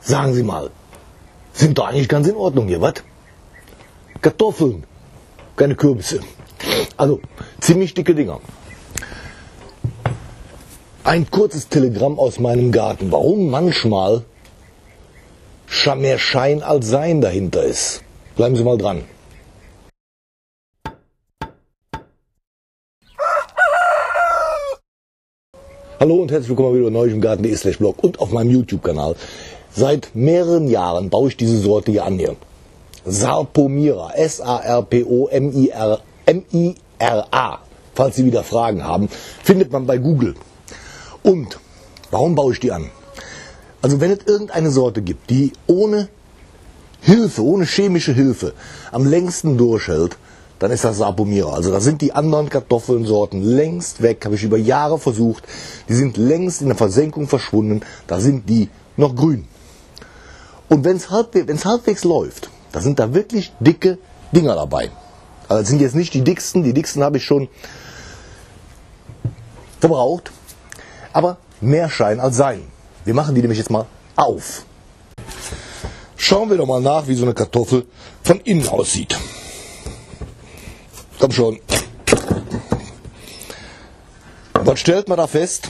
Sagen Sie mal, sind doch eigentlich ganz in Ordnung hier, was? Kartoffeln, keine Kürbisse. Also ziemlich dicke Dinger. Ein kurzes Telegramm aus meinem Garten, warum manchmal mehr Schein als Sein dahinter ist. Bleiben Sie mal dran. Hallo und herzlich willkommen wieder neu im Garten.de/Blog und auf meinem YouTube-Kanal. Seit mehreren Jahren baue ich diese Sorte hier an hier. Sarpomira, S-A-R-P-O-M-I-R-A, falls Sie wieder Fragen haben, findet man bei Google. Und warum baue ich die an? Also wenn es irgendeine Sorte gibt, die ohne Hilfe, ohne chemische Hilfe am längsten durchhält, dann ist das Sarpomira. Also da sind die anderen Kartoffelsorten längst weg, habe ich über Jahre versucht. Die sind längst in der Versenkung verschwunden, da sind die noch grün. Und wenn es halbwegs läuft, da sind da wirklich dicke Dinger dabei. Also das sind jetzt nicht die dicksten habe ich schon verbraucht, aber mehr Schein als Sein. Wir machen die nämlich jetzt mal auf. Schauen wir doch mal nach, wie so eine Kartoffel von innen aussieht. Komm schon. Was stellt man da fest?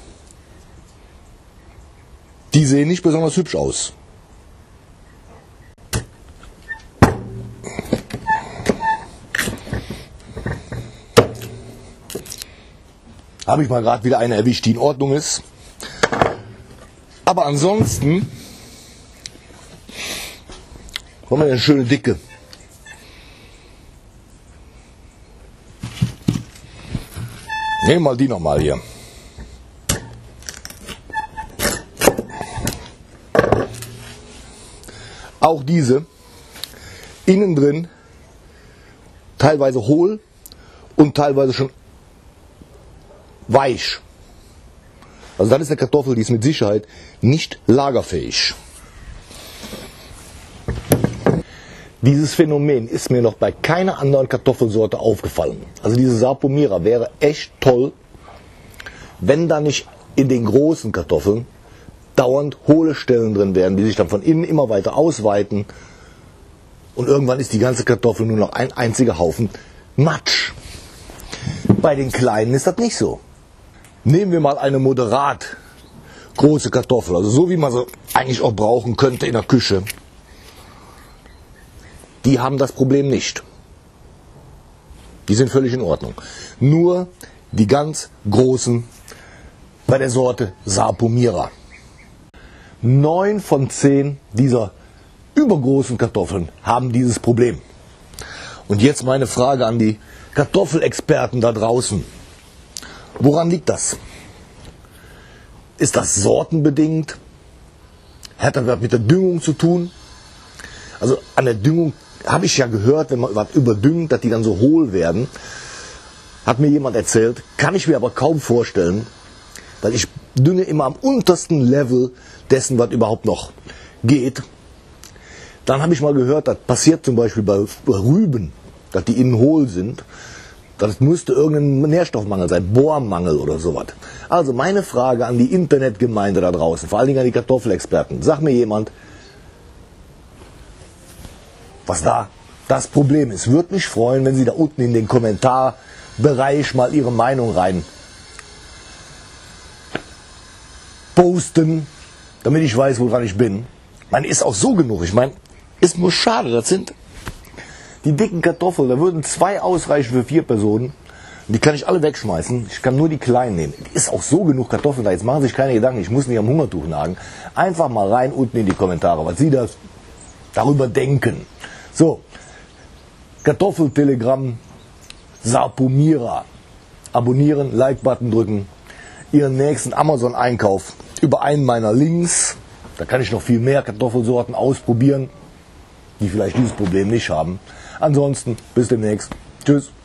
Die sehen nicht besonders hübsch aus. Habe ich mal gerade wieder eine erwischt, die in Ordnung ist. Aber ansonsten haben wir eine schöne Dicke. Nehmen wir mal die nochmal hier. Auch diese, innen drin, teilweise hohl und teilweise schon weich. Also das ist eine Kartoffel, die ist mit Sicherheit nicht lagerfähig. Dieses Phänomen ist mir noch bei keiner anderen Kartoffelsorte aufgefallen. Also diese Sarpomira wäre echt toll, wenn da nicht in den großen Kartoffeln dauernd hohle Stellen drin wären, die sich dann von innen immer weiter ausweiten. Und irgendwann ist die ganze Kartoffel nur noch ein einziger Haufen Matsch. Bei den kleinen ist das nicht so. Nehmen wir mal eine moderat große Kartoffel, also so wie man sie eigentlich auch brauchen könnte in der Küche. Die haben das Problem nicht. Die sind völlig in Ordnung. Nur die ganz großen bei der Sorte Sarpomira. 9 von 10 dieser übergroßen Kartoffeln haben dieses Problem. Und jetzt meine Frage an die Kartoffelexperten da draußen. Woran liegt das? Ist das sortenbedingt? Hat das was mit der Düngung zu tun? Also an der Düngung habe ich ja gehört, wenn man was überdüngt, dass die dann so hohl werden. Hat mir jemand erzählt, kann ich mir aber kaum vorstellen, weil ich dünge immer am untersten Level dessen, was überhaupt noch geht. Dann habe ich mal gehört, das passiert zum Beispiel bei Rüben, dass die innen hohl sind. Das müsste irgendein Nährstoffmangel sein, Bohrmangel oder sowas. Also meine Frage an die Internetgemeinde da draußen, vor allen Dingen an die Kartoffelexperten. Sag mir jemand, was da das Problem ist. Würde mich freuen, wenn Sie da unten in den Kommentarbereich mal Ihre Meinung rein posten, damit ich weiß, woran ich bin. Man ist auch so genug. Ich meine, ist nur schade, das sind die dicken Kartoffeln, da würden 2 ausreichen für 4 Personen. Die kann ich alle wegschmeißen. Ich kann nur die kleinen nehmen. Ist auch so genug Kartoffeln da. Jetzt machen Sie sich keine Gedanken. Ich muss nicht am Hungertuch nagen. Einfach mal rein unten in die Kommentare, was Sie darüber denken. So, Kartoffeltelegramm Sarpomira. Abonnieren, Like-Button drücken. Ihren nächsten Amazon-Einkauf über einen meiner Links. Da kann ich noch viel mehr Kartoffelsorten ausprobieren, die vielleicht dieses Problem nicht haben. Ansonsten, bis demnächst. Tschüss.